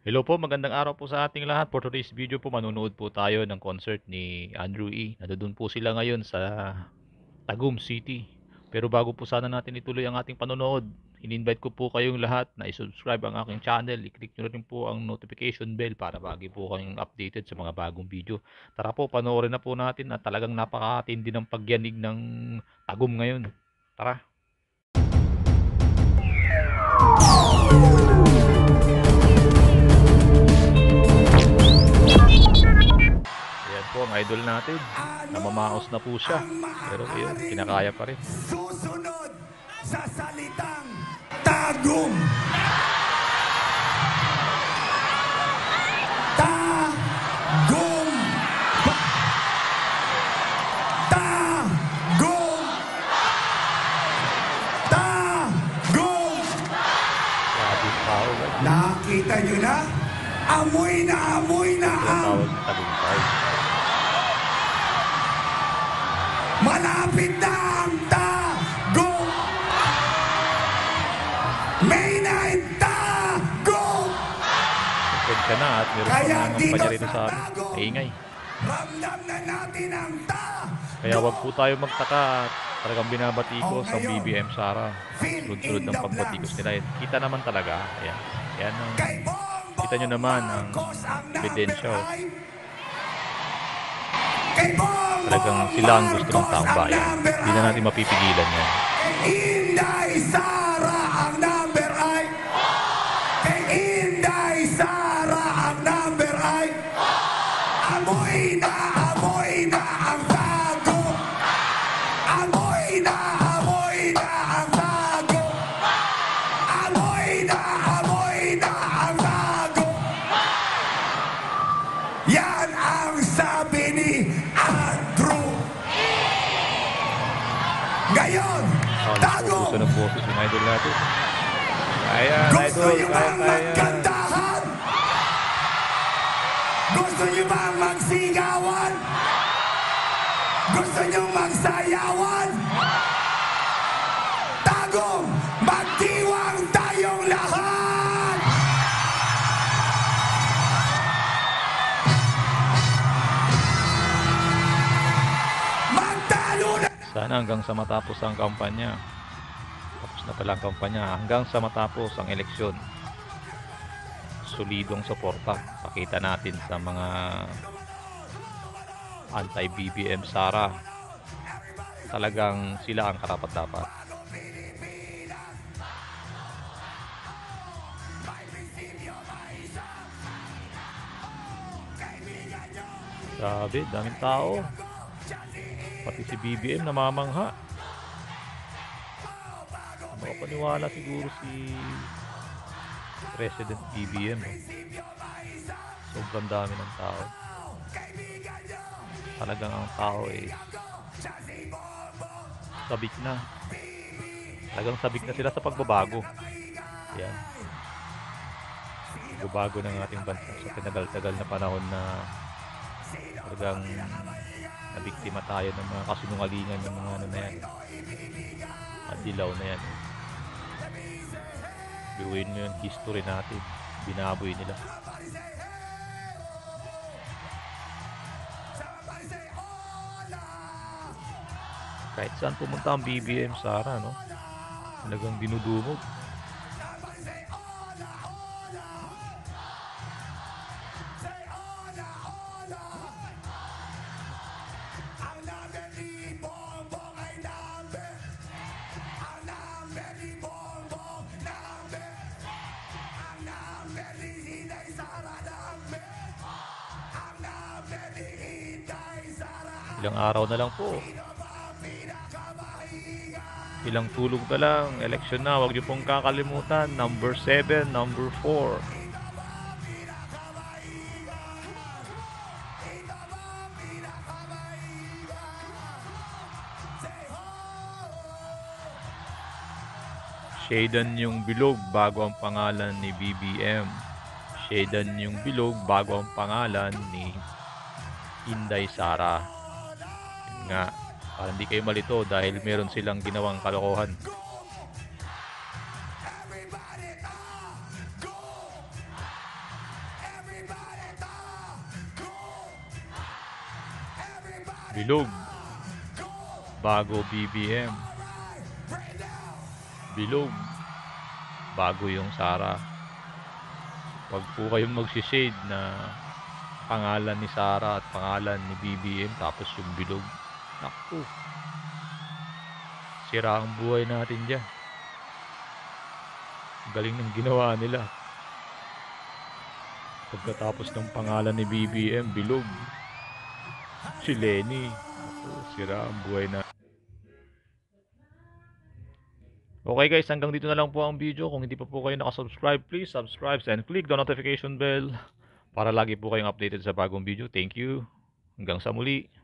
Hello po, magandang araw po sa ating lahat. For today's video po, manonood po tayo ng concert ni Andrew E. Nandoon po sila ngayon sa Tagum City. Pero bago po sana natin ituloy ang ating panonood, in-invite ko po kayong lahat na i-subscribe ang aking channel. I-click nyo rin po ang notification bell para lagi po kayong updated sa mga bagong video. Tara po, panoorin na po natin at talagang napakatindi ng pagyanig ng Tagum ngayon. Tara! Ayan po ang idol natin. Namamaos na po siya. Pero ayun, kinakaya pa rin. Susunod sa salitang tagum. Tagum. Tagum. Tagum. Grabe yung tao. Nakita nyo na? Amoy na ang Tawag sa tagumpay. malapit na ang tagum. May night tagum. Pwede ka na at meron pa Kaya mga dito ngampanya rito sa sa amin. tagum, Maingay. ramdam na natin ang tagum. Kaya wag po tayo magtaka at talagang binabatikos ang BBM Sara. Sunod-sunod ng pagbatikos nila. Kita naman talaga. Ayan. Ayan ang, Kay Bongbong kita nyo naman ang Marcos ang ebidensya. number ay kay Bongbong Talagang sila ang gusto ng taong Marcos ang bayan. number Hindi na ay natin mapipigilan yan. kay Inday Sara ang number ay kay Inday Sara ang number ay amoy na ang tago. Amoy na ang tago. Amoy na ang tago. Yan ang sabi ni Andrew. Ngayon, tago. Gusto ng boses yung idol natin. Kaya, Gusto idol. nyo Kaya, bang kaya. magkantahan? Gusto nyo bang magsigawan? Gusto nyo magsayawan? Tagong, magdiwang tayong lahat! Magtalo na! Sana hanggang sa matapos ang kampanya. Tapos na pala ang kampanya. Hanggang sa matapos ang eleksyon. Solidong suporta. Pakita natin sa mga anti-BBM Sara. Talagang sila ang karapat-dapat. Grabe, daming tao. Pati si BBM namamangha. Makapaniwala siguro si President BBM. Sobrang dami ng tao. Talagang ang tao sabik na. Talagang sabik na sila sa pagbabago. Yan. Pagbabago ng ating bansa sa tinagal-tagal na panahon na talagang nabiktima tayo ng mga kasinungalingan ng mga ano na yan. Dilaw na yan. Biruin mo yung history natin. Binaboy nila. Kahit saan pumunta ang BBM Sara, no? Talagang dinudumog. Ilang araw na lang po. Ilang tulog na lang. Election na. Huwag niyo pong kakalimutan. Number 7, number 4. Shaden yung bilog bago ang pangalan ni BBM. Shaden yung bilog bago ang pangalan ni Inday Sara. Yun nga, para hindi kayo malito dahil meron silang ginawang kalokohan. Bilog. Bago BBM. Bilog. Bago yung Sara. Wag po kayong magsishade na pangalan ni Sara at pangalan ni BBM tapos yung bilog. Naku. Sira ang buhay natin dyan. Galing ng ginawa nila. Pagkatapos ng pangalan ni BBM, bilog. Si Lenny. Naku, sira ang buhay na. Okay guys, hanggang dito na lang po ang video. Kung hindi pa po kayo nakasubscribe, please subscribe and click the notification bell para lagi po kayong updated sa bagong video. Thank you. Hanggang sa muli.